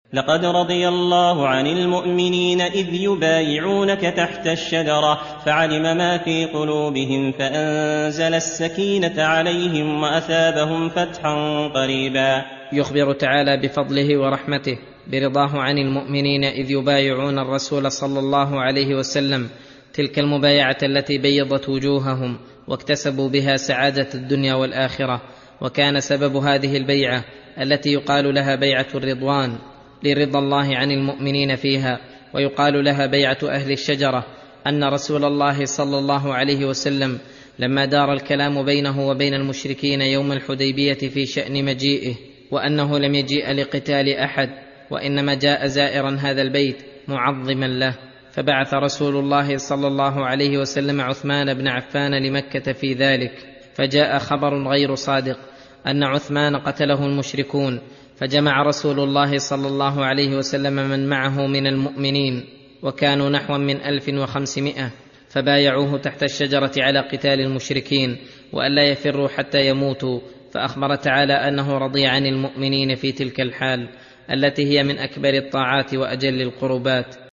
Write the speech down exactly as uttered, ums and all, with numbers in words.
لقد رضي الله عن المؤمنين إذ يبايعونك تحت الشجرة فعلم ما في قلوبهم فأنزل السكينة عليهم وأثابهم فتحا قريبا. يخبر تعالى بفضله ورحمته برضاه عن المؤمنين إذ يبايعون الرسول صلى الله عليه وسلم، تلك المبايعة التي بيضت وجوههم واكتسبوا بها سعادة الدنيا والآخرة. وكان سبب هذه البيعة التي يقال لها بيعة الرضوان لرضا الله عن المؤمنين فيها، ويقال لها بيعة أهل الشجرة، أن رسول الله صلى الله عليه وسلم لما دار الكلام بينه وبين المشركين يوم الحديبية في شأن مجيئه، وأنه لم يجيء لقتال أحد وإنما جاء زائرا هذا البيت معظما له، فبعث رسول الله صلى الله عليه وسلم عثمان بن عفان لمكة في ذلك، فجاء خبر غير صادق أن عثمان قتله المشركون، فجمع رسول الله صلى الله عليه وسلم من معه من المؤمنين، وكانوا نحو من ألف وخمسمائة، فبايعوه تحت الشجرة على قتال المشركين وألا يفروا حتى يموتوا. فأخبر تعالى أنه رضي عن المؤمنين في تلك الحال التي هي من أكبر الطاعات وأجل القربات.